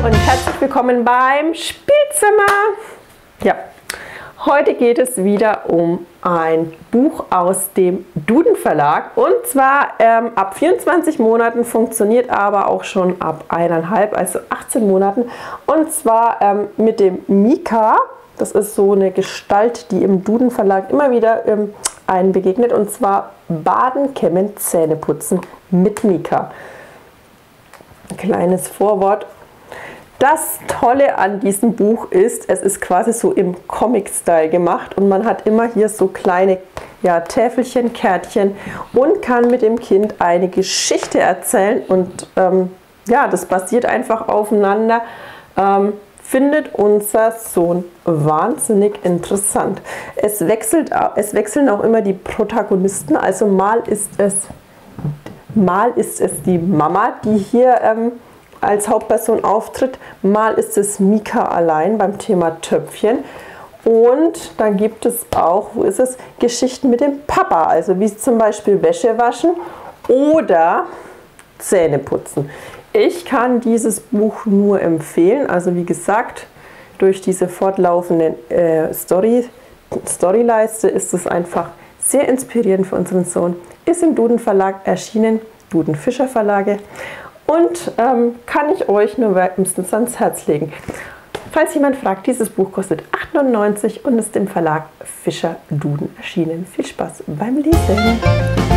und herzlich willkommen beim Spielzimmer. Ja, heute geht es wieder um ein Buch aus dem Duden Verlag und zwar ab 24 Monaten, funktioniert aber auch schon ab 1,5, also 18 Monaten, und zwar mit dem Mika. Das ist so eine Gestalt, die im Duden Verlag immer wieder einen begegnet, und zwar Baden, Kämmen, Zähneputzen mit Mika. Ein kleines Vorwort. Das Tolle an diesem Buch ist, es ist quasi so im Comic-Style gemacht und man hat immer hier so kleine Täfelchen, Kärtchen und kann mit dem Kind eine Geschichte erzählen, und das basiert einfach aufeinander. Findet unser Sohn wahnsinnig interessant. Es wechseln auch immer die Protagonisten, also mal ist es die Mama, die hier als Hauptperson auftritt, mal ist es Mika allein beim Thema Töpfchen, und dann gibt es auch, Geschichten mit dem Papa, also wie zum Beispiel Wäsche waschen oder Zähne putzen. Ich kann dieses Buch nur empfehlen, also wie gesagt, durch diese fortlaufende Storyleiste ist es einfach sehr inspirierend für unseren Sohn. Ist im Duden Verlag erschienen, Duden Fischer Verlage, und kann ich euch nur wärmstens ans Herz legen. Falls jemand fragt, dieses Buch kostet 8,99 € und ist im Verlag Fischer Duden erschienen. Viel Spaß beim Lesen!